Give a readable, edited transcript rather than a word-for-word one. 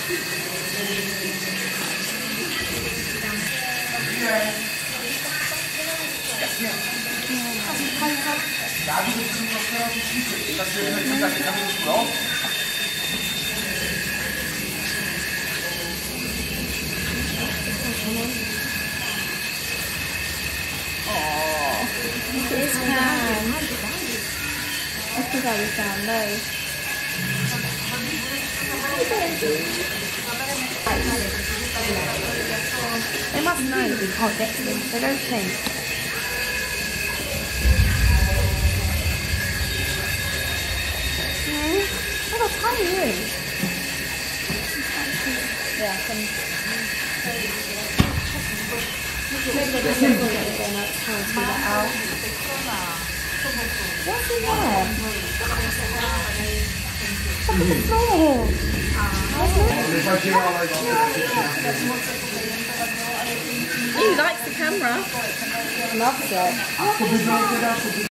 This can. I forgot we found those. They must know that we can't get to them. They don't think. Oh, they're tiny rooms. Yeah, what's in there? Look at the floor. He likes the camera. Loves it.